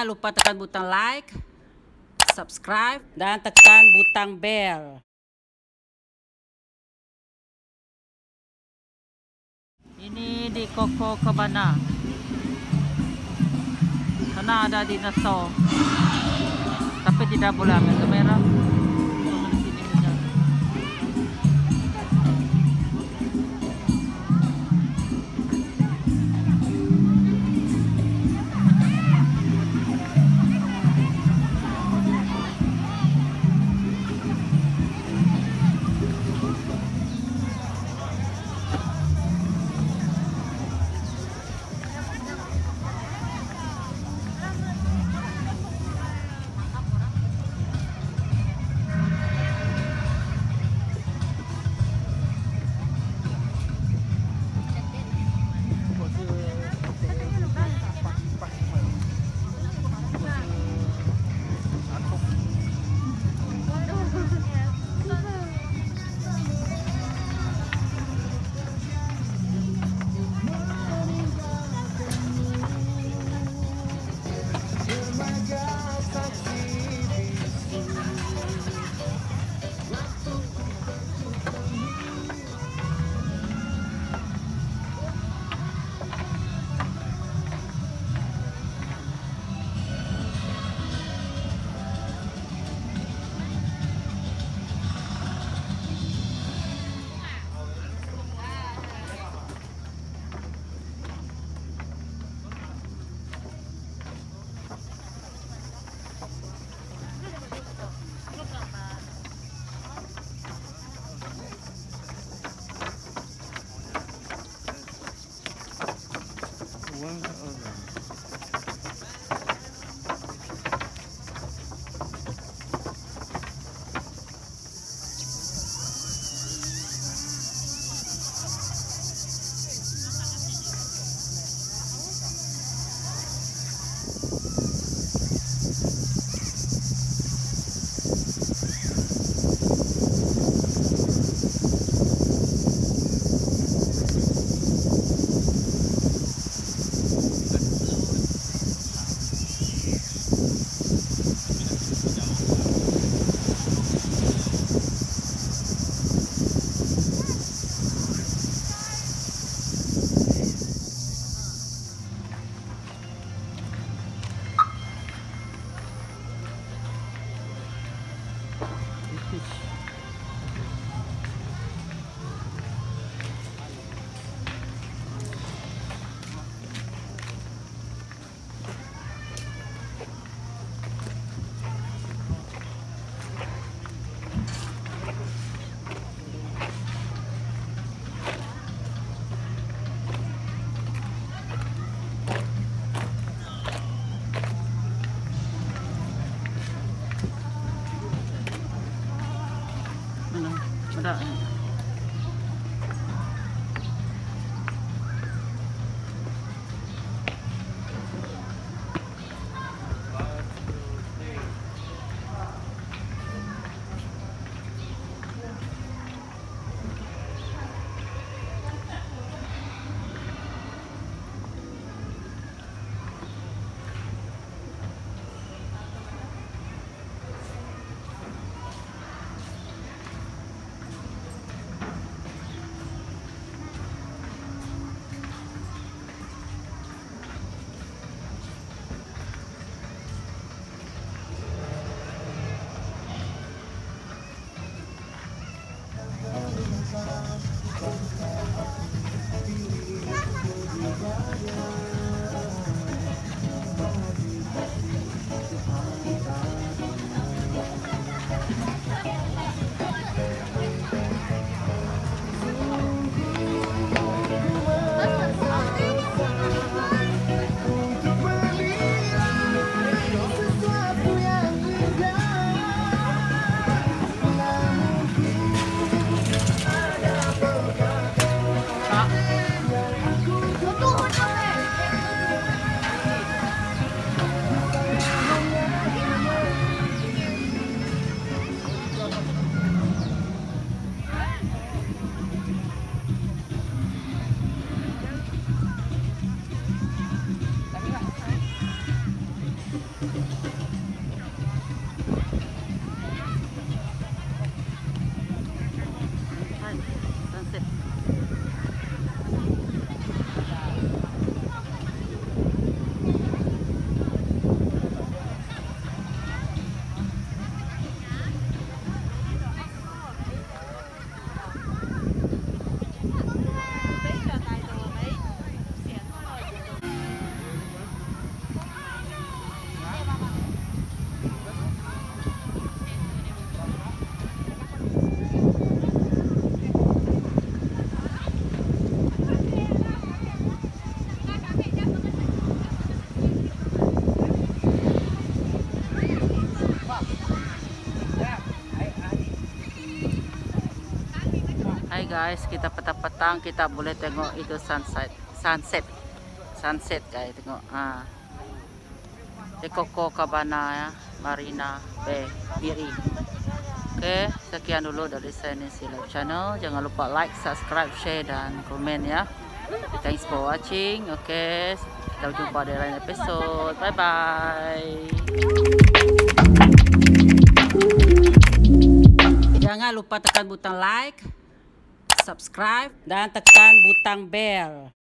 Jangan lupa tekan butang like, subscribe, dan tekan butang bell. Ini di Coco Cabana. Sana ada dinosaur, tapi tidak boleh ambil kamera. guys, kita petang-petang kita boleh tengok itu sunset guys, tengok di Coco Cabana Marina Miri. Oke, sekian dulu dari saya Silap Channel. Jangan lupa like, subscribe, share dan komen ya. Thanks for watching. Oke, kita jumpa di lain episode. Bye bye. Jangan lupa tekan butang like, subscribe dan tekan butang bell.